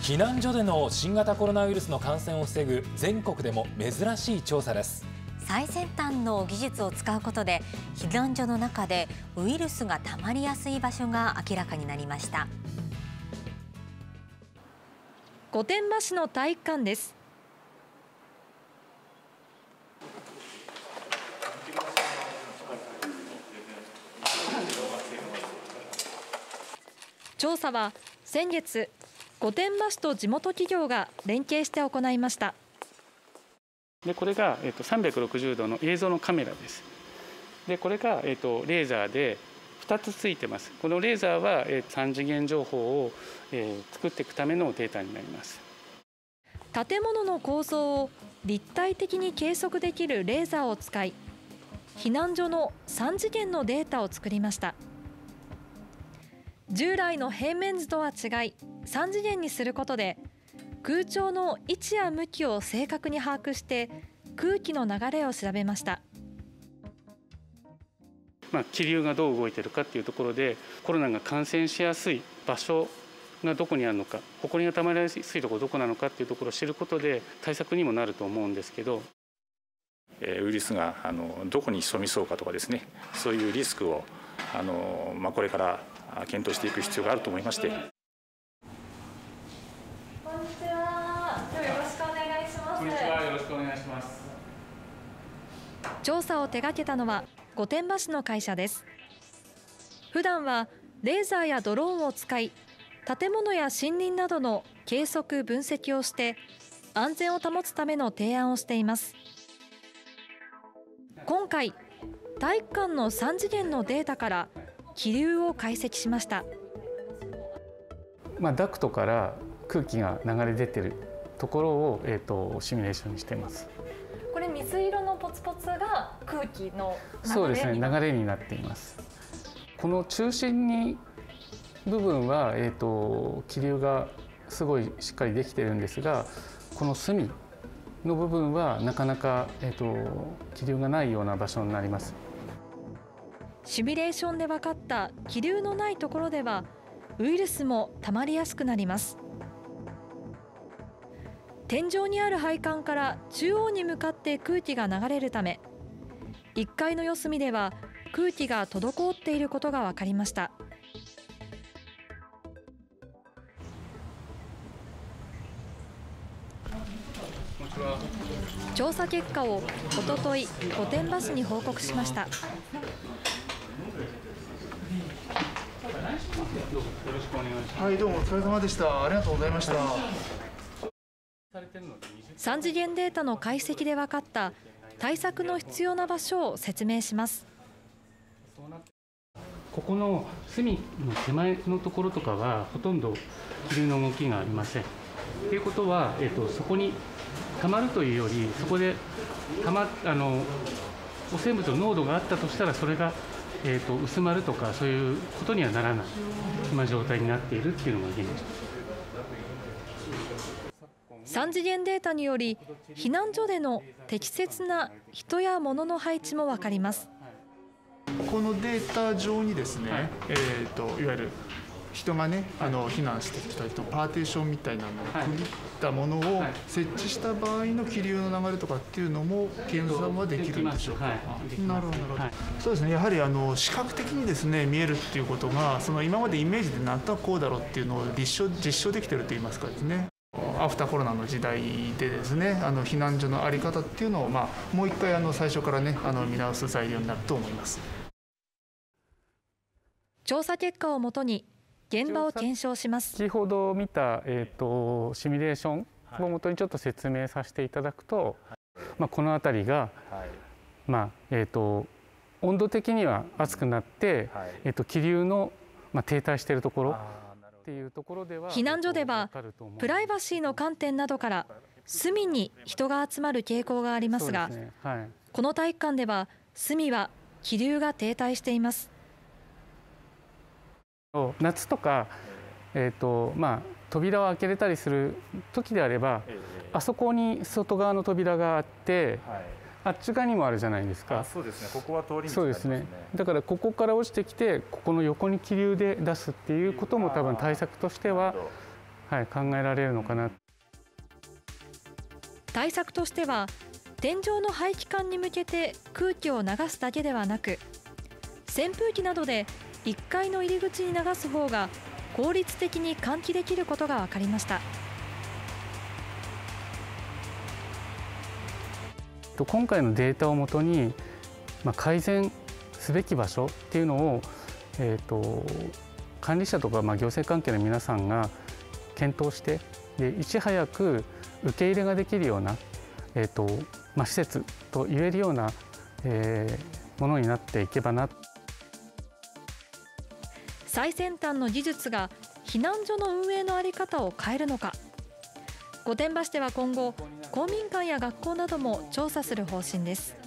避難所での新型コロナウイルスの感染を防ぐ全国でも珍しい調査です。 最先端の技術を使うことで避難所の中でウイルスがたまりやすい場所が明らかになりました。 御殿場市の体育館です。調査は先月、御殿場市と地元企業が連携して行いました。 でこれが、360度の映像のカメラです。でこれが、レーザーで2つついてます。このレーザーは、3次元情報を、作っていくためのデータになります。 建物の構造を立体的に計測できるレーザーを使い、避難所の3次元のデータを作りました。従来の平面図とは違い、3次元にすることで空調の位置や向きを正確に把握して空気の流れを調べました。 気流がどう動いているかというところで、コロナが感染しやすい場所がどこにあるのか、埃がたまりやすいところどこなのかというところを知ることで対策にもなると思うんですけど、 ウイルスがどこに潜みそうかとかですね、そういうリスクをこれから検討していく必要があると思いまして。 こんにちは。今日よろしくお願いします。 こんにちは。よろしくお願いします。 調査を手掛けたのは御殿場市の会社です。普段はレーザーやドローンを使い、建物や森林などの計測分析をして安全を保つための提案をしています。今回、体育館の3次元のデータから気流を解析しました。 ダクトから空気が流れ出ているところを、シミュレーションにしています。 これ水色のポツポツが空気の流れ。 そうですね、流れになっています。この中心に部分は、気流がすごいしっかりできているんですが、この隅の部分はなかなか、気流がないような場所になります。 シミュレーションで分かった気流のないところではウイルスもたまりやすくなります。天井にある配管から中央に向かって空気が流れるため、1階の四隅では空気が滞っていることが分かりました。調査結果をおととい御殿場市に報告しました。 はい、どうもお疲れ様でした。ありがとうございました。 3次元データの解析で分かった対策の必要な場所を説明します。 ここの隅の手前のところとかはほとんど気流の動きがありません。ということは、そこにたまるというより、そこで汚染物の濃度があったとしたら、それが、薄まるとかそういうことにはならない今状態になっているっていうのが現状です。 3次元データにより避難所での適切な人や物の配置も分かります。 このデータ上にですね、いわゆる人がね、避難してきた人パーテーションみたいなのを区切ったものを設置した場合の気流の流れとかっていうのも計算はできるんでしょうか。なるほど、なるほど。そうですね、やはり視覚的にですね見えるっていうことが、その今までイメージでなんとなくこうだろうっていうのを実証できてると言いますかですね。アフターコロナの時代でですね、避難所の在り方っていうのを、もう一回最初からね見直す材料になると思います。 調査結果をもとに現場を検証します。 先ほど見た、シミュレーションをもとにちょっと説明させていただくと、この辺りが、温度的には熱くなって、気流の、停滞しているところっていうところでは、 避難所ではプライバシーの観点などから隅に人が集まる傾向がありますが、この体育館では隅は気流が停滞しています。 夏とか、扉を開けれたりする時であれば、あそこに外側の扉があって、あっち側にもあるじゃないですか。 そうですね、ここは通り道になりますね。 そうですね。だからここから落ちてきて、ここの横に気流で出すっていうことも多分対策としては考えられるのかな。 対策としては、天井の排気管に向けて空気を流すだけではなく、扇風機などで1階の入り口に流す方が効率的に換気できることが分かりました。 今回のデータをもとに、改善すべき場所っていうのを、管理者とか行政関係の皆さんが検討して、でいち早く受け入れができるような、施設と言えるような、ものになっていけばな。 最先端の技術が避難所の運営の在り方を変えるのか。御殿場市では今後、公民館や学校なども調査する方針です。